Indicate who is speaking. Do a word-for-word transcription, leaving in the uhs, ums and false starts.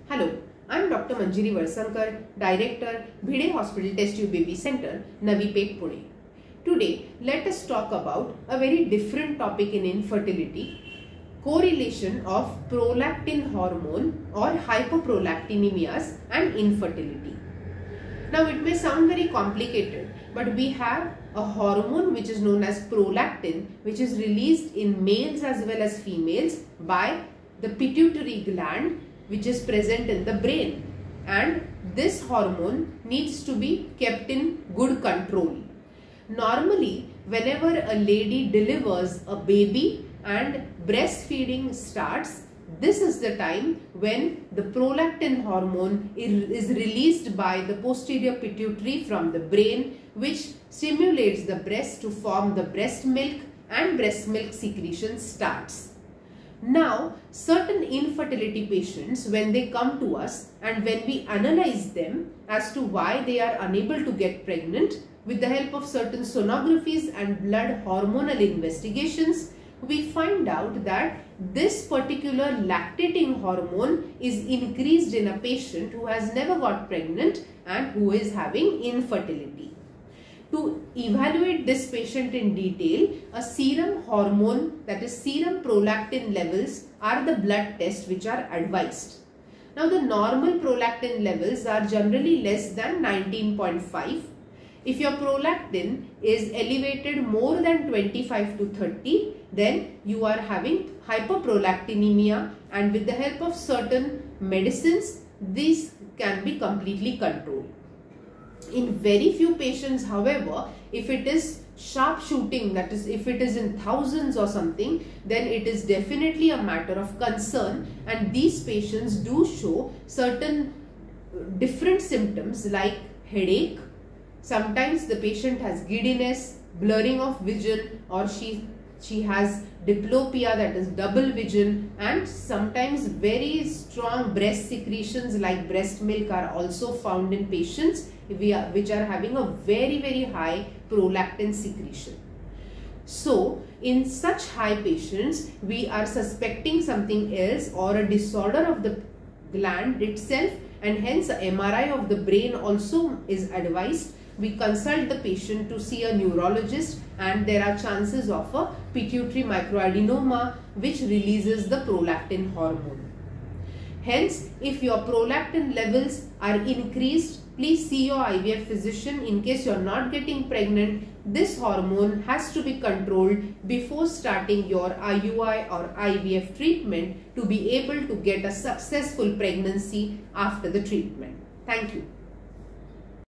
Speaker 1: Hello, I am Doctor Manjiri Valsangkar, Director, Bhide Hospital Test Tube Baby Center, Navi Peth, Pune. Today, let us talk about a very different topic in infertility, correlation of prolactin hormone or hyperprolactinemias and infertility. Now, it may sound very complicated, but we have a hormone which is known as prolactin, which is released in males as well as females by the pituitary gland, which is present in the brain, and this hormone needs to be kept in good control. Normally, whenever a lady delivers a baby and breastfeeding starts, this is the time when the prolactin hormone is released by the posterior pituitary from the brain, which stimulates the breast to form the breast milk, and breast milk secretion starts. Now, certain infertility patients, when they come to us and when we analyze them as to why they are unable to get pregnant, with the help of certain sonographies and blood hormonal investigations, we find out that this particular lactating hormone is increased in a patient who has never got pregnant and who is having infertility. To evaluate this patient in detail, a serum hormone, that is serum prolactin levels, are the blood tests which are advised. Now, the normal prolactin levels are generally less than nineteen point five. If your prolactin is elevated more than twenty-five to thirty, then you are having hyperprolactinemia, and with the help of certain medicines, these can be completely controlled. In very few patients, however, if it is sharp shooting, that is if it is in thousands or something, then it is definitely a matter of concern, and these patients do show certain different symptoms like headache. Sometimes the patient has giddiness, blurring of vision, or she she has diplopia, that is double vision, and sometimes very strong breast secretions like breast milk are also found in patients which are having a very very high prolactin secretion. So, in such high patients, we are suspecting something else or a disorder of the gland itself, and hence a M R I of the brain also is advised. We consult the patient to see a neurologist, and there are chances of a pituitary microadenoma which releases the prolactin hormone. Hence, if your prolactin levels are increased, please see your I V F physician. In case you are not getting pregnant, this hormone has to be controlled before starting your I U I or I V F treatment to be able to get a successful pregnancy after the treatment. Thank you.